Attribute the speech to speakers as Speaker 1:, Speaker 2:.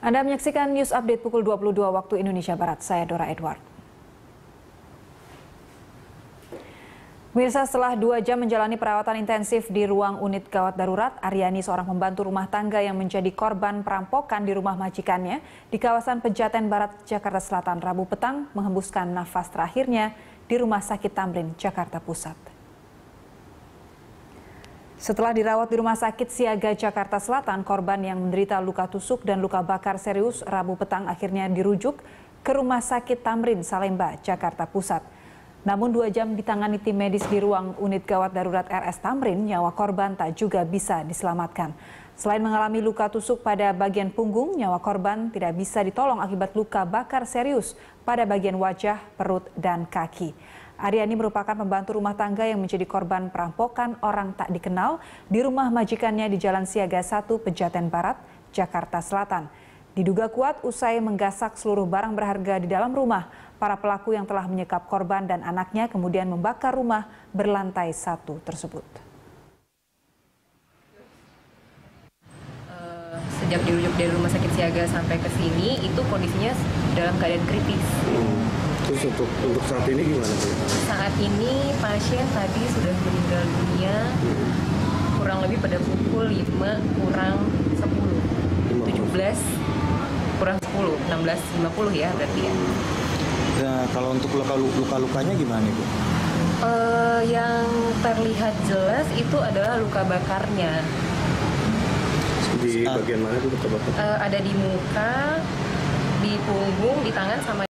Speaker 1: Anda menyaksikan News Update pukul 22 waktu Indonesia Barat. Saya Dora Edward. Pemirsa, setelah 2 jam menjalani perawatan intensif di ruang unit gawat darurat, Aryani, seorang pembantu rumah tangga yang menjadi korban perampokan di rumah majikannya di kawasan Pejaten Barat, Jakarta Selatan, Rabu petang menghembuskan nafas terakhirnya di Rumah Sakit Tamrin, Jakarta Pusat. Setelah dirawat di Rumah Sakit Siaga Jakarta Selatan, korban yang menderita luka tusuk dan luka bakar serius Rabu petang akhirnya dirujuk ke Rumah Sakit Tamrin, Salemba, Jakarta Pusat. Namun 2 jam ditangani tim medis di ruang unit gawat darurat RS Tamrin, nyawa korban tak juga bisa diselamatkan. Selain mengalami luka tusuk pada bagian punggung, nyawa korban tidak bisa ditolong akibat luka bakar serius pada bagian wajah, perut, dan kaki. Aryani merupakan pembantu rumah tangga yang menjadi korban perampokan orang tak dikenal di rumah majikannya di Jalan Siaga 1, Pejaten Barat, Jakarta Selatan. Diduga kuat usai menggasak seluruh barang berharga di dalam rumah, para pelaku yang telah menyekap korban dan anaknya kemudian membakar rumah berlantai 1 tersebut.
Speaker 2: Sejak dirujuk dari Rumah Sakit Siaga sampai ke sini, itu kondisinya dalam keadaan kritis.
Speaker 3: Terus untuk saat ini gimana?
Speaker 2: Saat ini pasien tadi sudah meninggal dunia kurang lebih pada pukul 5 kurang 10, 17 kurang 10, 16.50 ya berarti ya.
Speaker 4: Nah, kalau untuk luka-lukanya gimana Ibu?
Speaker 2: Yang terlihat jelas itu adalah luka bakarnya.
Speaker 3: Di bagian mana itu luka bakar?
Speaker 2: Ada di muka, di punggung, di tangan sama